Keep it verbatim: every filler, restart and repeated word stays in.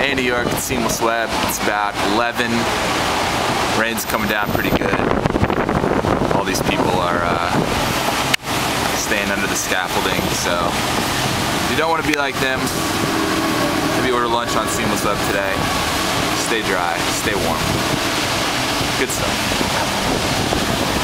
Hey New York, it's SeamlessWeb. It's about eleven. Rain's coming down pretty good. All these people are uh, staying under the scaffolding, so if you don't want to be like them, maybe order lunch on SeamlessWeb today. Stay dry, stay warm. Good stuff.